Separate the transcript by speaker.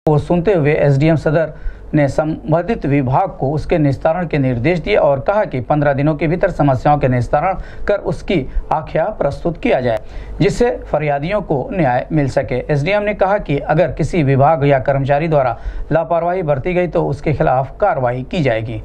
Speaker 1: को सुनते हुए एसडीएम सदर ने संबंधित विभाग को उसके निस्तारण के निर्देश दिए और कहा कि 15 दिनों के भीतर समस्याओं के निस्तारण कर उसकी आख्या प्रस्तुत किया जाए, जिससे फरियादियों को न्याय मिल सके। एसडीएम ने कहा कि अगर किसी विभाग या कर्मचारी द्वारा लापरवाही बरती गई तो उसके खिलाफ कार्रवाई की जाएगी।